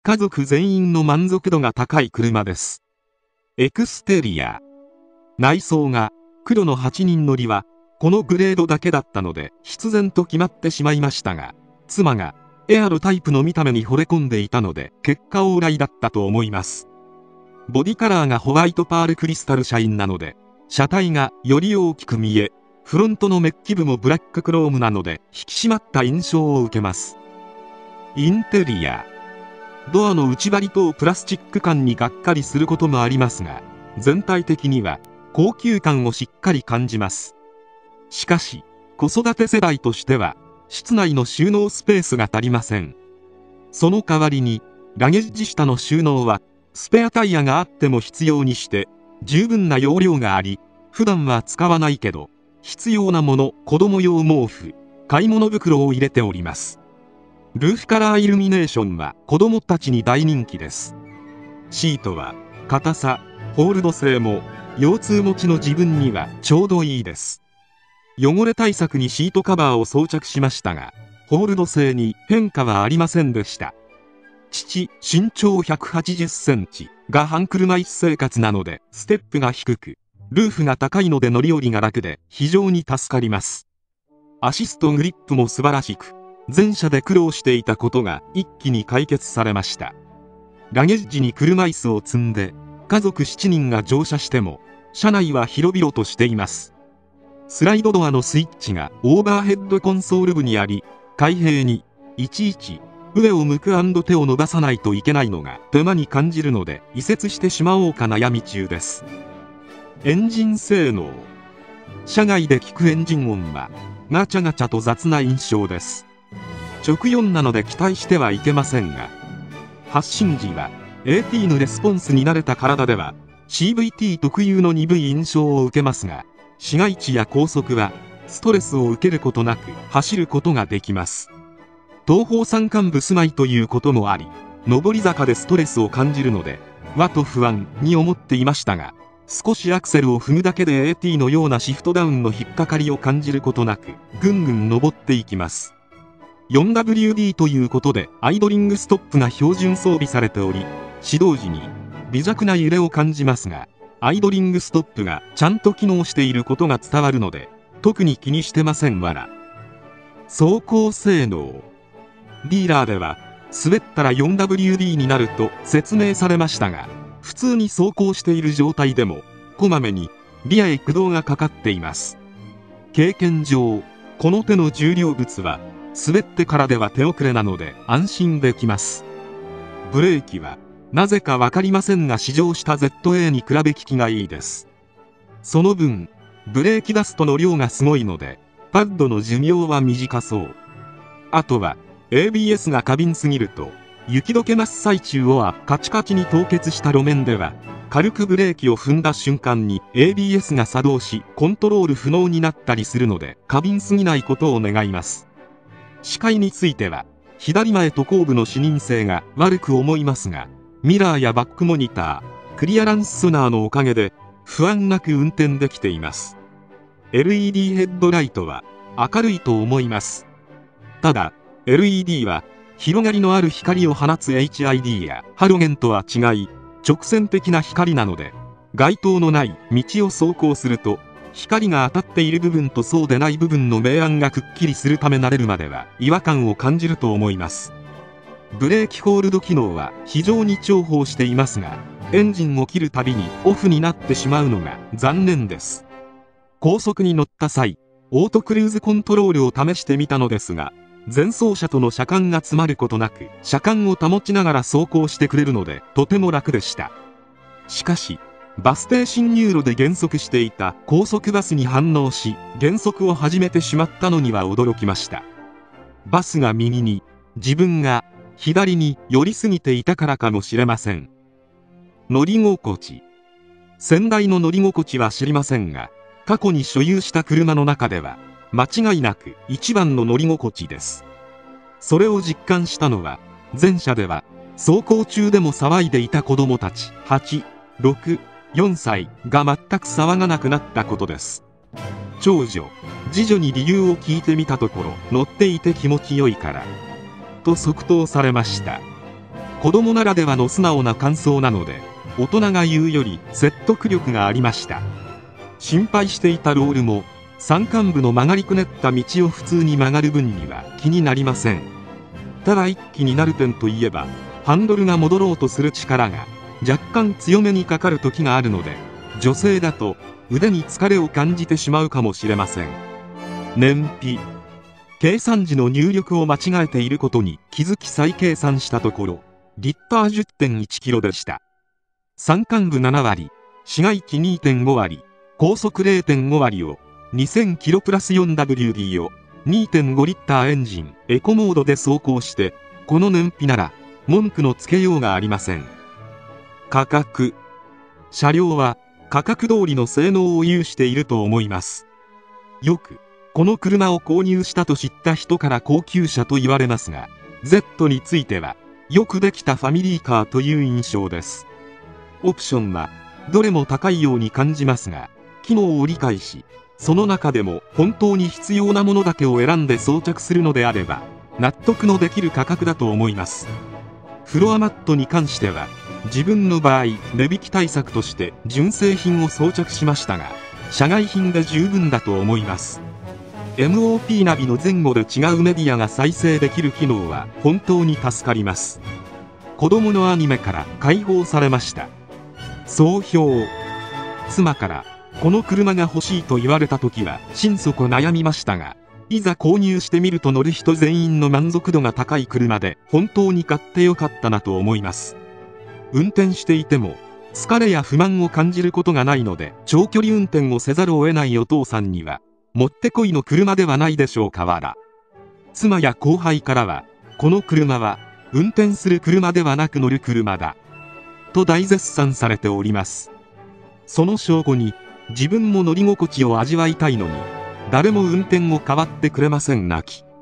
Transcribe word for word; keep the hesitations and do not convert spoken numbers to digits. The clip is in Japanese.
家族全員の満足度が高い車です。エクステリア。内装が黒のはちにん乗りはこのグレードだけだったので必然と決まってしまいましたが、妻がエアロタイプの見た目に惚れ込んでいたので結果オーライだったと思います。ボディカラーがホワイトパールクリスタルシャインなので車体がより大きく見え、フロントのメッキ部もブラッククロームなので引き締まった印象を受けます。インテリア。ドアの内張りとプラスチック感にがっかりすることもありますが、全体的には高級感をしっかり感じます。しかし子育て世代としては室内の収納スペースが足りません。その代わりにラゲッジ下の収納はスペアタイヤがあっても必要にして十分な容量があり、普段は使わないけど必要なもの、子供用毛布、買い物袋を入れております。ルーフカラーイルミネーションは子供たちに大人気です。シートは硬さ、ホールド性も腰痛持ちの自分にはちょうどいいです。汚れ対策にシートカバーを装着しましたが、ホールド性に変化はありませんでした。父、身長ひゃくはちじゅっセンチが半車椅子生活なのでステップが低く、ルーフが高いので乗り降りが楽で非常に助かります。アシストグリップも素晴らしく、前車で苦労していたことが一気に解決されました。ラゲッジに車椅子を積んで家族しちにんが乗車しても車内は広々としています。スライドドアのスイッチがオーバーヘッドコンソール部にあり、開閉にいちいち上を向く&手を伸ばさないといけないのが手間に感じるので移設してしまおうか悩み中です。エンジン性能。車外で聞くエンジン音はガチャガチャと雑な印象です。直よんなので期待してはいけませんが、発進時は エーティー のレスポンスに慣れた体では シーブイティー 特有の鈍い印象を受けますが、市街地や高速はストレスを受けることなく走ることができます。東方山間部住まいということもあり、上り坂でストレスを感じるのでわと不安に思っていましたが、少しアクセルを踏むだけで エーティー のようなシフトダウンの引っかかりを感じることなくぐんぐん上っていきます。フォーダブリューディー ということでアイドリングストップが標準装備されており、始動時に微弱な揺れを感じますが、アイドリングストップがちゃんと機能していることが伝わるので特に気にしてませんわら。走行性能。ディーラーでは滑ったら フォーダブリューディー になると説明されましたが、普通に走行している状態でもこまめにリアへ駆動がかかっています。経験上この手の重量物は滑ってからでは手遅れなので安心できます。ブレーキはなぜか分かりませんが試乗した ゼットエー に比べ効きがいいです。その分ブレーキダストの量がすごいのでパッドの寿命は短そう。あとは エービーエス が過敏すぎると雪解け真っ最中をはカチカチに凍結した路面では軽くブレーキを踏んだ瞬間に エービーエス が作動しコントロール不能になったりするので過敏すぎないことを願います。視界については左前と後部の視認性が悪く思いますが、ミラーやバックモニター、クリアランスソナーのおかげで不安なく運転できています。 エルイーディー ヘッドライトは明るいと思います。ただ エルイーディー は広がりのある光を放つ エイチアイディー やハロゲンとは違い直線的な光なので、街灯のない道を走行すると光が当たっている部分とそうでない部分の明暗がくっきりするため慣れるまでは違和感を感じると思います。ブレーキホールド機能は非常に重宝していますが、エンジンを切るたびにオフになってしまうのが残念です。高速に乗った際オートクルーズコントロールを試してみたのですが、前走車との車間が詰まることなく車間を保ちながら走行してくれるのでとても楽でした。しかしバス停進入路で減速していた高速バスに反応し減速を始めてしまったのには驚きました。バスが右に自分が左に寄りすぎていたからかもしれません。乗り心地。先代の乗り心地は知りませんが、過去に所有した車の中では間違いなく一番の乗り心地です。それを実感したのは前車では走行中でも騒いでいた子供たちはち、ろく、よんさいが全く騒がなくなったことです。長女、次女に理由を聞いてみたところ、乗っていて気持ちよいからと即答されました。 子供ならではの素直な感想なので、大人が言うより説得力がありました。心配していたロールも山間部の曲がりくねった道を普通に曲がる分には気になりません。ただ一気になる点といえば、ハンドルが戻ろうとする力が若干強めにかかる時があるので、女性だと腕に疲れを感じてしまうかもしれません。燃費。計算時の入力を間違えていることに気づき再計算したところ、リッター じゅってんいちキロでした。山間部ななわり、市街地 にてんごわり、高速 れいてんごわりをにせんキロプラス フォーダブリューディー を にてんごリッターエンジンエコモードで走行して、この燃費なら文句のつけようがありません。価格。車両は価格通りの性能を有していると思います。よくこの車を購入したと知った人から高級車と言われますが、 Z についてはよくできたファミリーカーという印象です。オプションはどれも高いように感じますが、機能を理解し、その中でも本当に必要なものだけを選んで装着するのであれば納得のできる価格だと思います。フロアマットに関しては自分の場合値引き対策として純正品を装着しましたが、社外品で十分だと思います。 エムオーピー ナビの前後で違うメディアが再生できる機能は本当に助かります。子供のアニメから解放されました。総評。妻からこの車が欲しいと言われた時は心底悩みましたが、いざ購入してみると乗る人全員の満足度が高い車で本当に買ってよかったなと思います。運転していても疲れや不満を感じることがないので、長距離運転をせざるを得ないお父さんにはもってこいの車ではないでしょうか。わら。妻や後輩からは、この車は運転する車ではなく乗る車だと大絶賛されております。その証拠に、自分も乗り心地を味わいたいのに誰も運転を代わってくれません。泣き。